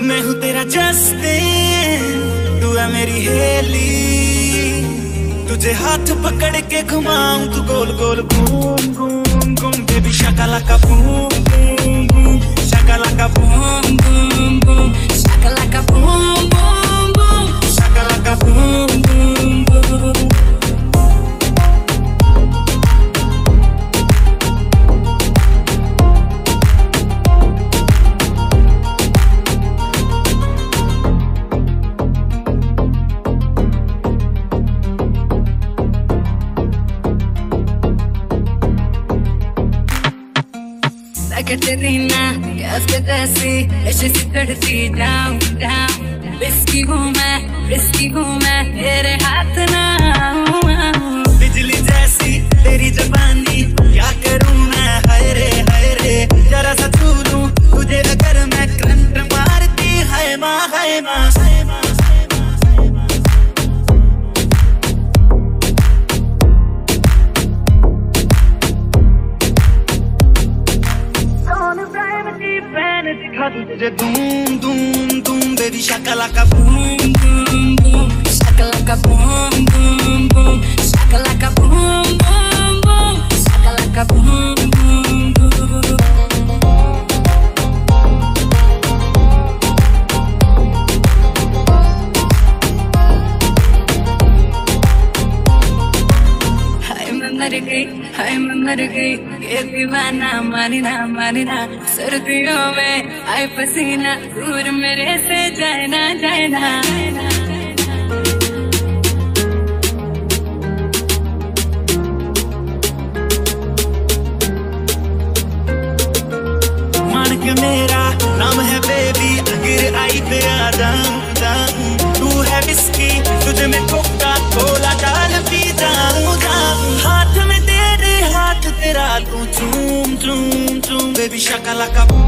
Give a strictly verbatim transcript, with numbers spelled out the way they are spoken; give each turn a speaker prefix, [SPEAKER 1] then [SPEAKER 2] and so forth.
[SPEAKER 1] मैं हूँ तेरा जस्टिन, तू है मेरी हेली। तुझे हाथ पकड़ के घुमाऊं, तू गोल गोल घूम घूम घूम। बेबी शाकालाका बूम बूम बूम, शाकालाका बूम बूम बूम, शाकालाका बूम बूम बूम, शाकालाका बूम बूम बूम।
[SPEAKER 2] Katerina, कैसे तैसी ऐसे सिकड़ती जाऊं जाऊं। रिस्की हूँ मैं, रिस्की हूँ मैं, तेरे हाथ ना आऊं।
[SPEAKER 1] बिजली जैसी तेरी जबानी, क्या करूँ मैं, हाय रे हाय रे। जरा सा छू लूं तुझे अगर मैं, करंट मारती है माँ है माँ। दिखा दूं तुझे धूम धूम धूम। बेबी शाकालाका बूम बूम बूम,
[SPEAKER 2] शाकालाका बूम बूम बूम, शाकालाका बूम बूम बूम, शाकालाका बूम बूम बूम। हाय मैं मर गई, हाय मैं मर गई, ये दीवाना मानना मानना। सर्दियों में आए पसीना, दूर मेरे से जाए ना जाए ना।
[SPEAKER 1] मान के मेरा नाम है बेबी, अगर आई पे आ जाऊं जाऊं। तू है विस्की, तुझे मैं कोका कोला डाल पी जाऊं जाऊं। हाथ में तेरे हाथ तेरा, तू चूम चूम चूम। बेबी शाकालाका